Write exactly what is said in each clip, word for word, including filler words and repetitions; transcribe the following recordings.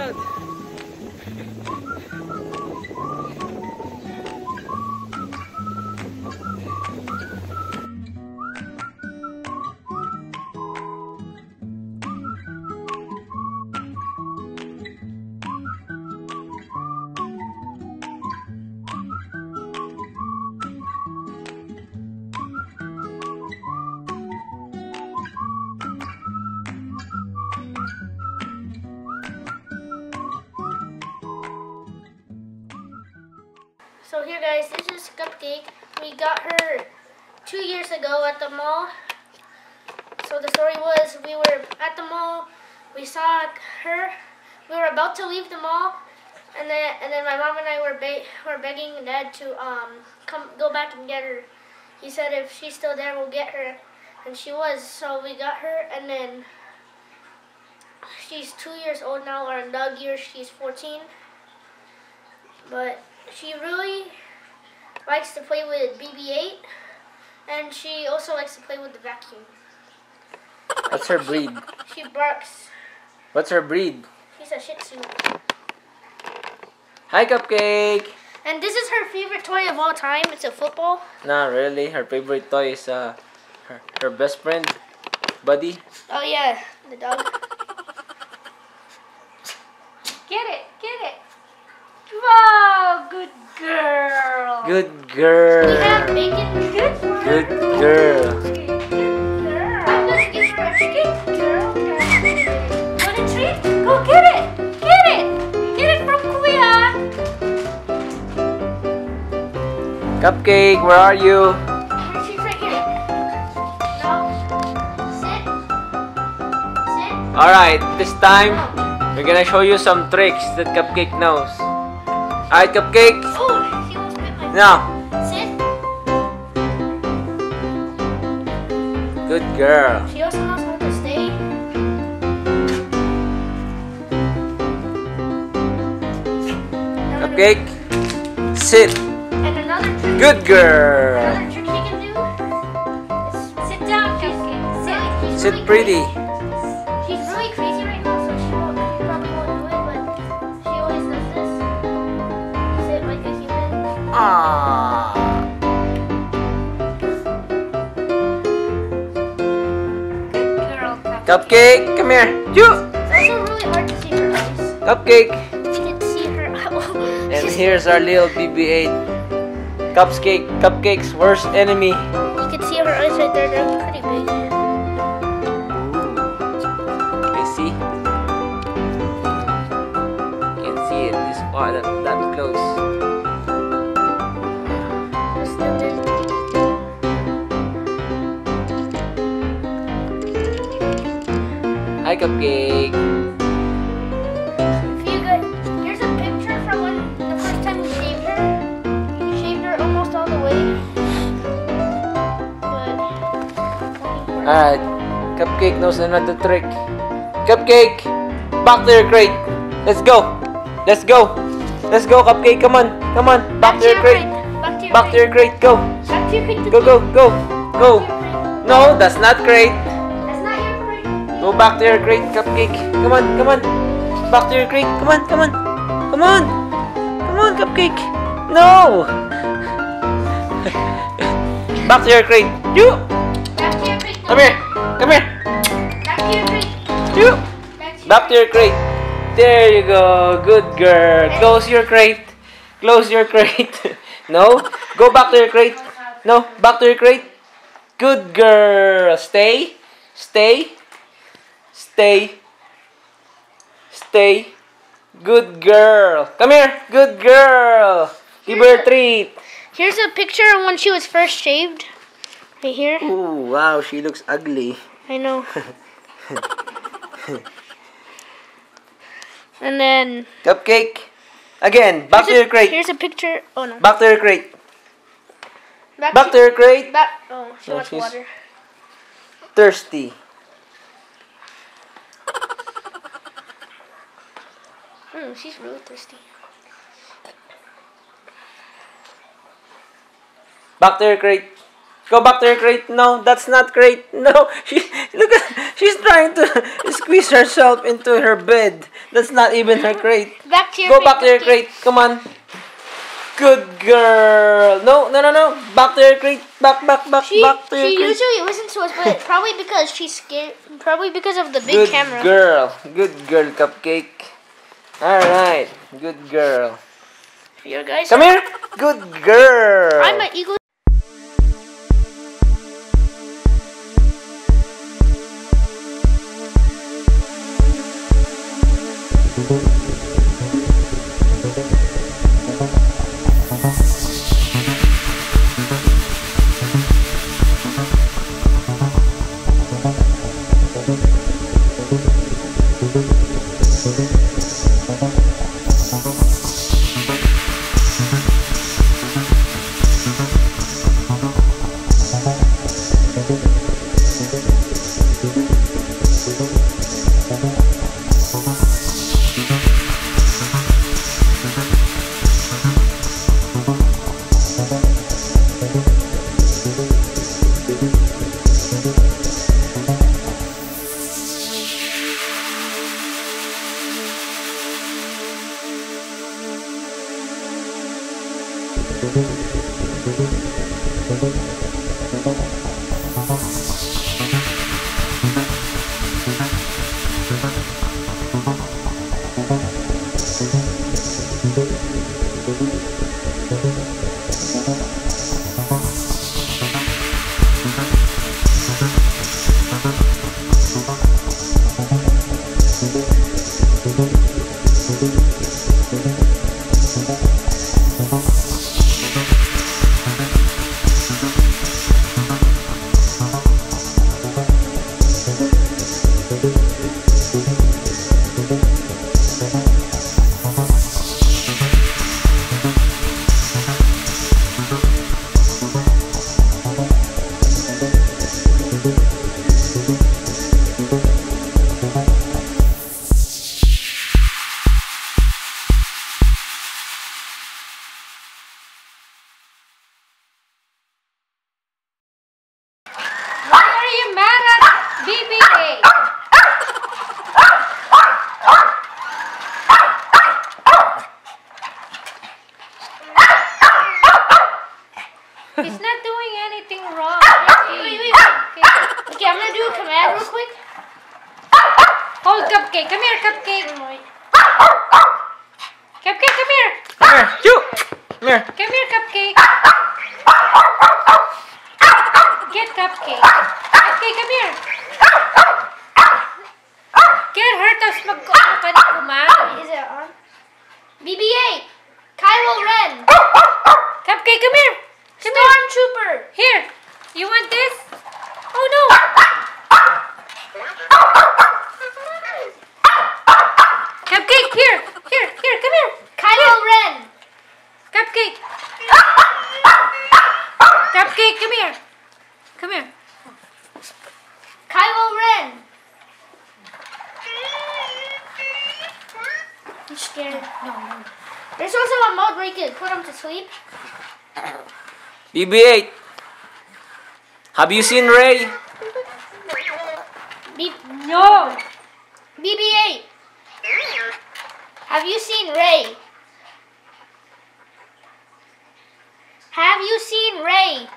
So here guys, this is Cupcake. We got her two years ago at the mall. So the story was, we were at the mall, we saw her, we were about to leave the mall, and then and then my mom and I were be were begging Dad to um come go back and get her. He said if she's still there, we'll get her, and she was. So we got her, and then she's two years old now, or in dog years she's fourteen. But she really likes to play with B B eight, and she also likes to play with the vacuum. What's her breed? She, she barks. What's her breed? She's a Shih Tzu. Hi, Cupcake! And this is her favorite toy of all time. It's a football. Nah, really. Her favorite toy is uh, her, her best friend, Buddy. Oh yeah, the dog. Get it, get it. Wow, good girl. Good girl. We have bacon. Good girl. Good girl. Good girl. I'm gonna give her a treat. Girl, girl. Want a treat? Go get it. Get it. Get it from Kuya. Cupcake, where are you? She's right here. No. Sit. Sit. Alright, this time we're gonna show you some tricks that Cupcake knows. Alright, Cupcake. Oh, she almost bit my Now. Sit. Good girl. She also knows how to stay. Cupcake, sit. And another trick. Good girl. Another trick she can do is sit down, Cupcake. Sit. She's Sit really pretty. crazy. She's really crazy right now, so she, won't, she probably won't do it, but she always does this. Sit like a human. Aww. Good girl, Cupcake. Cupcake, come here. You. It's also really hard to see her eyes. Cupcake. You can see her. And here's our little B B eight. Cupcake, Cupcake's worst enemy. You can see her eyes right there. They're pretty big. You see? You can see it this far, that, that close. Hi, Cupcake. If you guys, here's a picture from when the first time we shaved her. We shaved her almost all the way. But Alright, Cupcake knows another trick. Cupcake, back to your crate. Let's go. Let's go. Let's go, Cupcake. Come on. Come on. Back, to your crate. Back to your Back to your crate. Go. Back to your crate. Go, go, go. Go. Back to your crate. No, that's not crate. That's not your crate. Go back to your crate, Cupcake. Come on, come on. Back to your crate. Come on, come on. Come on. Come on, Cupcake. No. Back to your crate. You. Back to your crate. Come here. Come here. Back to your crate. You. Back to Back to your crate. There you go. Good girl. Close your crate. Close your crate. No. Go back to your crate. No. Back to your crate. Good girl. Stay. Stay. Stay. Stay. Good girl. Come here. Good girl. Give her a treat. Here's a picture of when she was first shaved. Right here. Ooh, wow. She looks ugly. I know. And then Cupcake. Again. Back to here's a- your crate. Here's a picture. Oh no. Back to your crate. Back, Back to your crate. Back. Oh, she No, wants she's- water. Thirsty. Mm, she's really thirsty. Back to your crate. Go back to your crate. No, that's not crate. No, she look at she's trying to squeeze herself into her bed. That's not even her crate. Back to your Go crate, back to your Cupcake. crate. Come on. Good girl. No, no, no, no. Back to your crate. Back, back, back, She, back to your she crate. usually listens to us, but probably because she's scared. Probably because of the big Good camera. girl. Good girl, Cupcake. All right. Good girl. Here, guys. Come here. Good girl. I'm an eagle. Why are you mad at B B A? He's not doing anything wrong. Wait, wait, wait. Okay. Okay, I'm gonna do a command real quick. Hold Cupcake. Come here, Cupcake. Cupcake, come here. Come here. Shoo. Come here. Come here, Cupcake. Get Cupcake. Cupcake, come here. Get her, tapos mag-ano ka na kumain. Is it on? B B A. Kylo Ren. Cupcake, come here. Stormtrooper. Here. You want this? Oh, no. Cupcake, here. Here, here, come here. Kylo Ren. Cupcake. Cupcake, come here. Come here. Kylo Ren. I'm scared. No, no. There's also a mode where you can put them to sleep. B B eight. Have you seen Ray? B no. B B eight. Have you seen Ray? Have you seen Ray?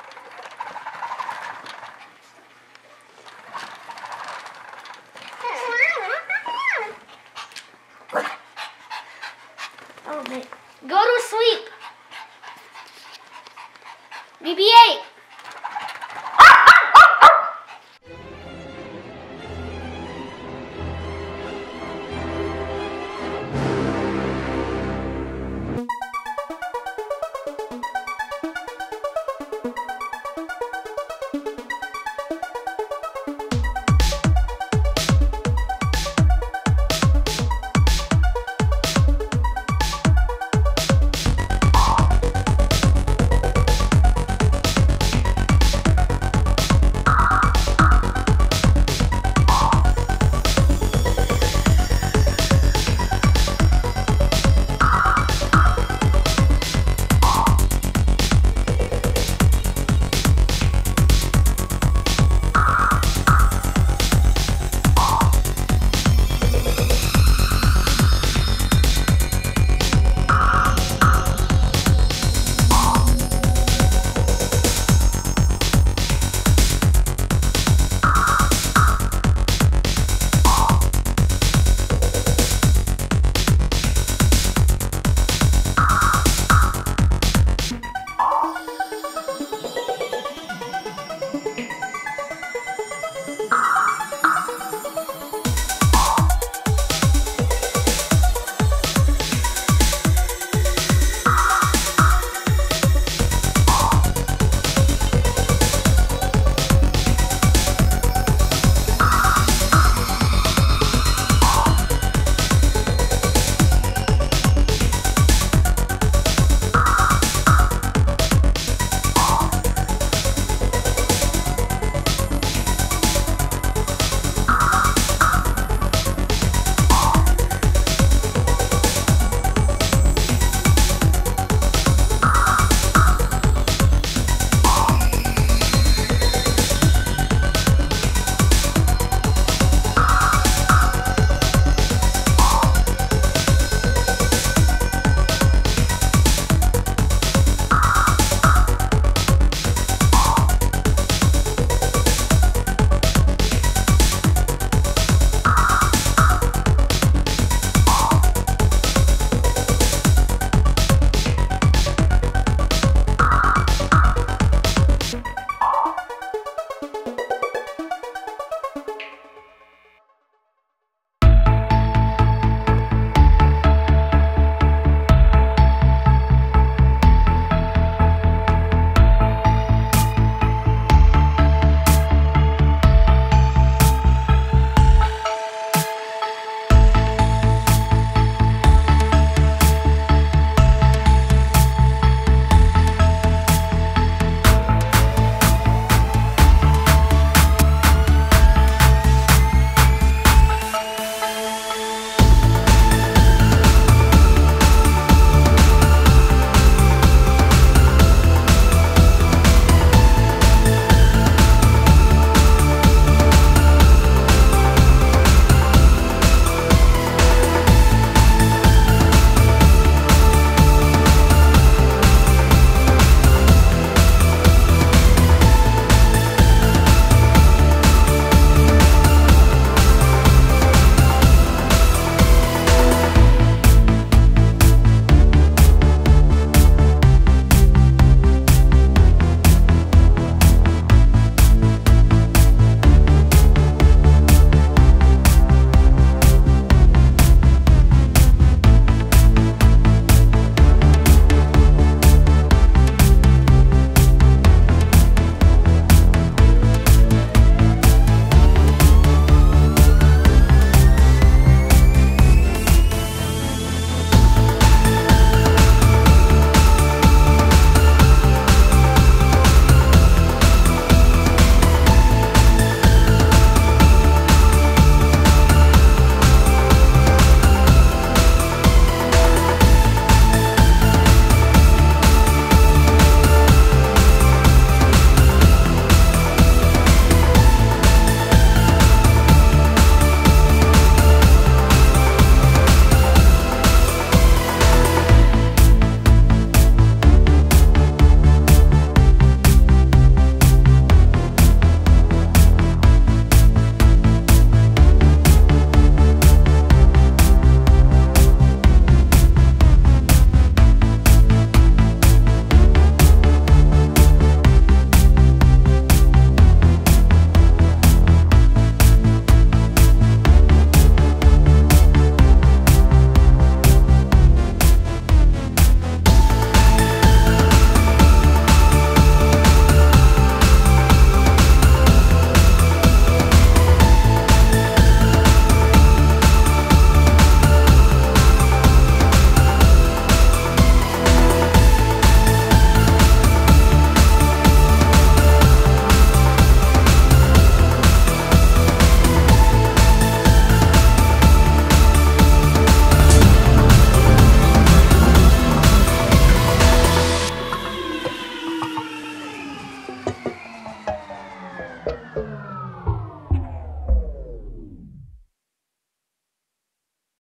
Oh, man. Go to sleep. B B eight.